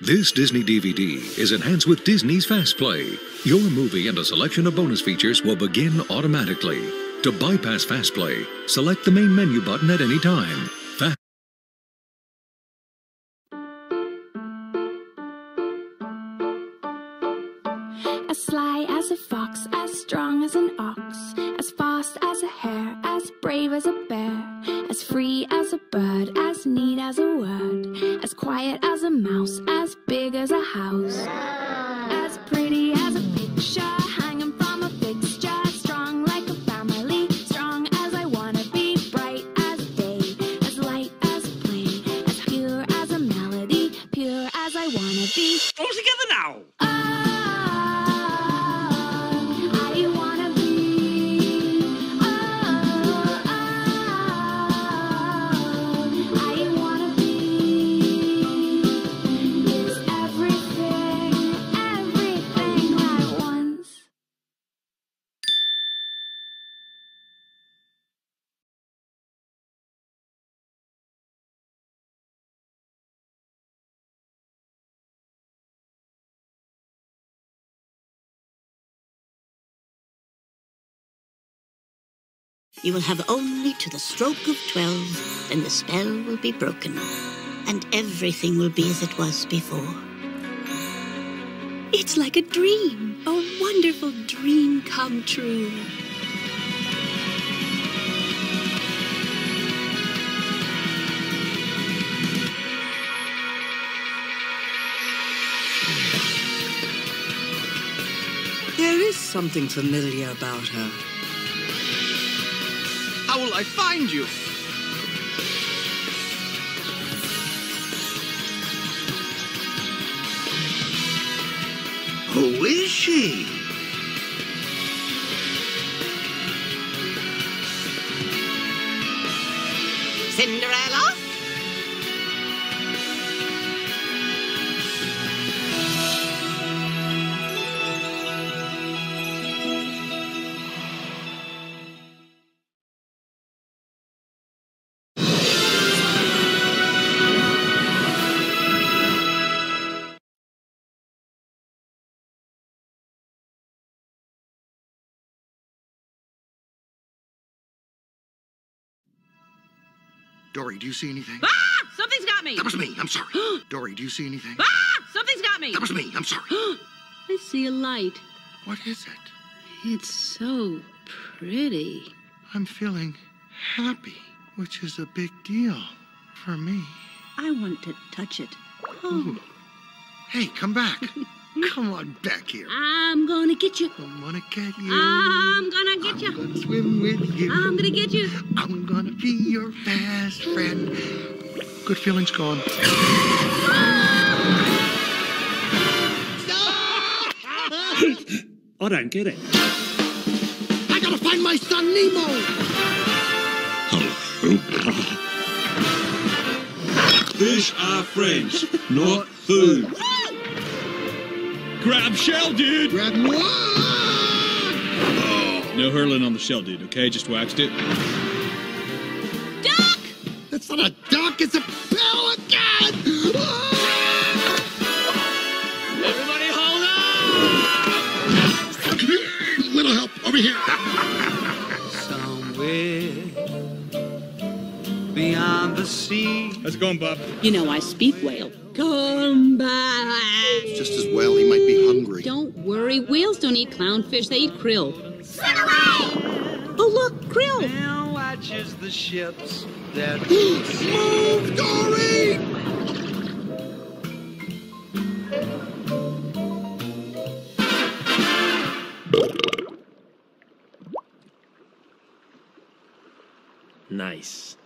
This Disney DVD is enhanced with Disney's Fast Play. Your movie and a selection of bonus features will begin automatically. To bypass Fast Play, select the main menu button at any time. As sly as a fox, as strong as an ox, as fast as a hare, as brave as a bear, as free as a bird, as neat as a word, as quiet as a mouse, as big as a house, as pretty as a picture hanging from a fixture, strong like a family, strong as I wanna be, bright as day, as light as a plane, as pure as a melody, pure as I wanna be. All together now! You will have only to the stroke of 12, then the spell will be broken, and everything will be as it was before. It's like a dream, a wonderful dream come true. There is something familiar about her. How will I find you? Who is she? Cinderella? Dory, do you see anything? Ah! Something's got me! That was me. I'm sorry. Dory, do you see anything? Ah! Something's got me! That was me. I'm sorry. I see a light. What is it? It's so pretty. I'm feeling happy, which is a big deal for me. I want to touch it. Ooh. Hey, come back. Come on back here. I'm gonna get you. I'm gonna get you. I'm gonna get you. I'm gonna swim with you. I'm gonna get you. I'm gonna be your best friend. Good feelings gone. I don't get it. I gotta find my son Nemo. Fish are friends, not food. Grab shell, dude! Grab what? No hurling on the shell, dude, okay? Just waxed it. Duck! It's not a duck, it's a pelican! Everybody hold on! Little help, over here. Somewhere beyond the sea. How's it going, Bob? You know I speak whale. Come back. Just as well, he might be hungry. Don't worry, whales don't eat clownfish, they eat krill. Swim away! Oh look, krill! Now watches the ships that Move, Dory! Nice.